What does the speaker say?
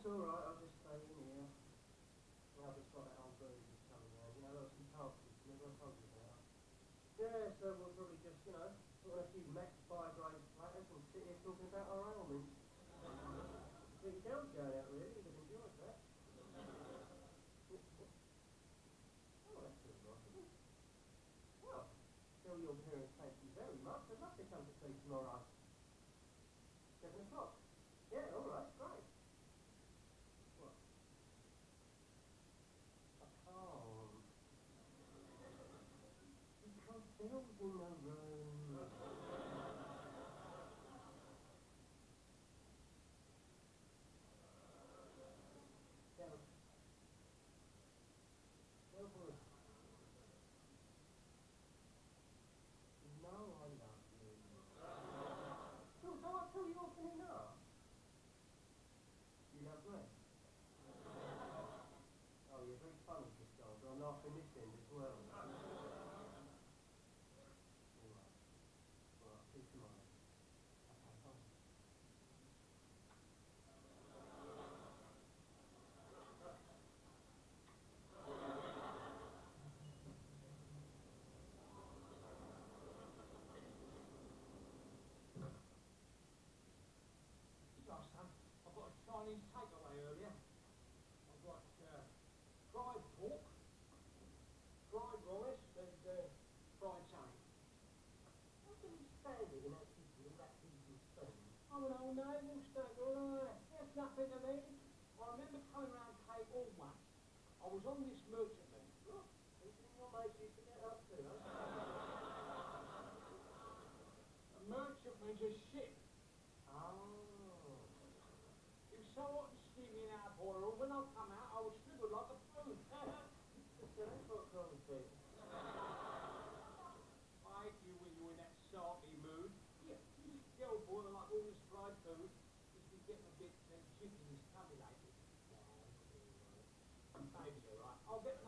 all right, I'll just stay in here. Now I've just got that old bird just coming round. You know, there was some cartridges, remember I told you about? Yeah, so we'll probably just, you know, put on a few Max Bygrave platters and sit here talking about our ailments. I think Dale's going out really, he'd have enjoyed that. Oh, that's good, right? Well, tell your parents thank you very much. I'd love to come to see tomorrow. 7 o'clock. Yeah, all right, great. What? I can't. Because Bill's in the room. Bell, Bellwood, you know I love you. So I tell you often enough. You love me. Oh, you're very funny, Costanza. I'm laughing this end as well. All right. All right, see you tomorrow. Okay, bye. Right, son. I've got a Chinese takeaway earlier. I've got fried pork, fried rice, and fried something. How can you stand it in that kitchen with that decent spoon? I'm an old naval steak, alright. That's nothing to me. I remember coming round Cape Horn once. I was on this merchantman. Look, anything your mates used to get up to, huh? A merchantman's a ship. Oh. It was so hot and steamy in our boiler, when I come out, I was shriveled like a prune. So that's what comes in. I hate you when you're in that sarky mood. Yeah, you just get old boiler like all this fried food. Just be getting a bit jiffy and tummy-lated. Baby's alright. I'll get